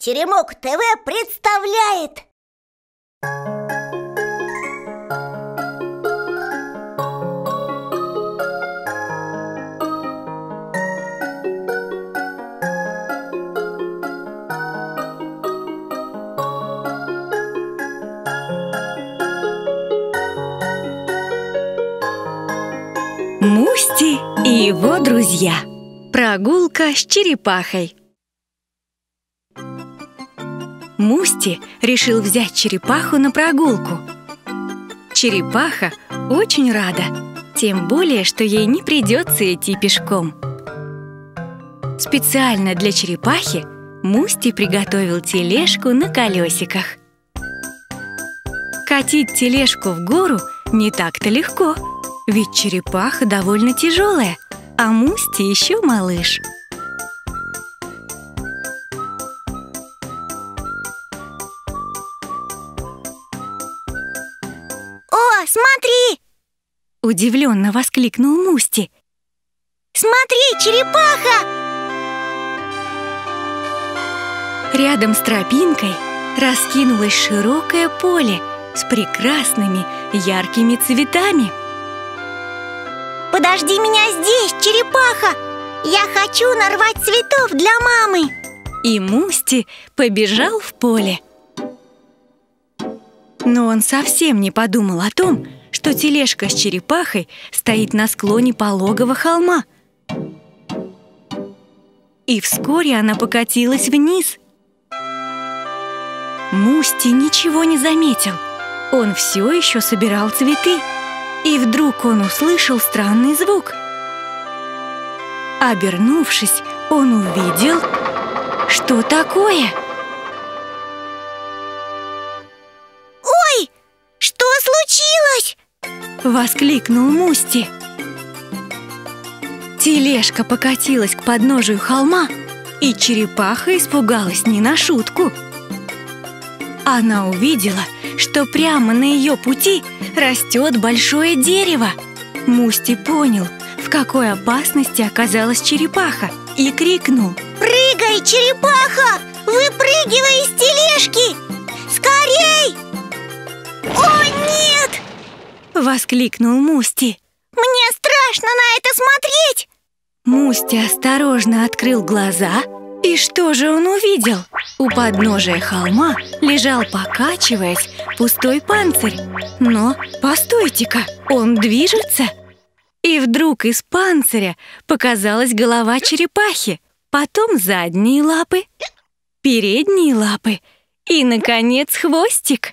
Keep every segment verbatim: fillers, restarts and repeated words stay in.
Теремок ТВ представляет! Мусти и его друзья. Прогулка с черепахой. Мусти решил взять черепаху на прогулку. Черепаха очень рада, тем более, что ей не придется идти пешком. Специально для черепахи Мусти приготовил тележку на колесиках. Катить тележку в гору не так-то легко, ведь черепаха довольно тяжелая, а Мусти еще малыш. О, смотри! Удивленно воскликнул Мусти. Смотри, черепаха! Рядом с тропинкой раскинулось широкое поле с прекрасными яркими цветами. Подожди меня здесь, черепаха! Я хочу нарвать цветов для мамы! И Мусти побежал в поле. Но он совсем не подумал о том, что тележка с черепахой стоит на склоне пологого холма. И вскоре она покатилась вниз. Мусти ничего не заметил. Он все еще собирал цветы. И вдруг он услышал странный звук. Обернувшись, он увидел... Что такое? Ой, что случилось? Воскликнул Мусти. Тележка покатилась к подножию холма, и черепаха испугалась не на шутку. Она увидела, что прямо на ее пути растет большое дерево. Мусти понял, в какой опасности оказалась черепаха, и крикнул: «Прыгай, черепаха! Выпрыгивай из тележки! Скорей!» «О, нет!» — воскликнул Мусти. «Мне страшно на это смотреть!» Мусти осторожно открыл глаза. И что же он увидел? У подножия холма лежал, покачиваясь, пустой панцирь. Но, постойте-ка, он движется! И вдруг из панциря показалась голова черепахи, потом задние лапы, передние лапы и, наконец, хвостик.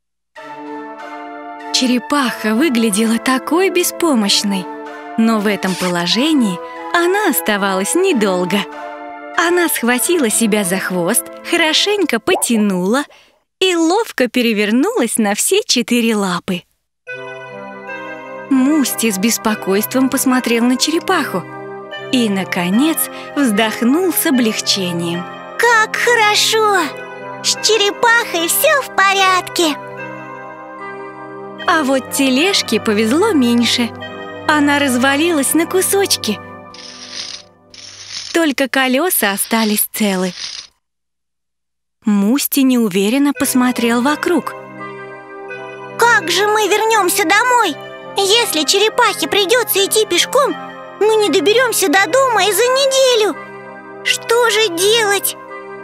Черепаха выглядела такой беспомощной, но в этом положении она оставалась недолго. Она схватила себя за хвост, хорошенько потянула и ловко перевернулась на все четыре лапы. Мусти с беспокойством посмотрел на черепаху и, наконец, вздохнул с облегчением. «Как хорошо! С черепахой все в порядке!» А вот тележке повезло меньше. Она развалилась на кусочки. Только колеса остались целы. Мусти неуверенно посмотрел вокруг. «Как же мы вернемся домой? Если черепахе придется идти пешком, мы не доберемся до дома и за неделю. Что же делать?»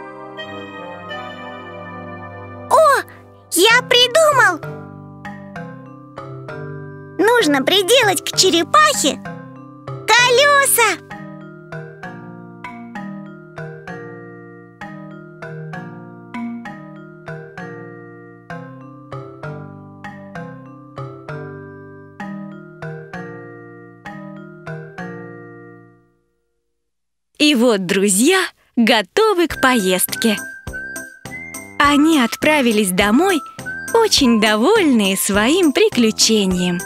«О, я придумал! Нужно приделать к черепахе колеса!» И вот друзья готовы к поездке. Они отправились домой, очень довольные своим приключением.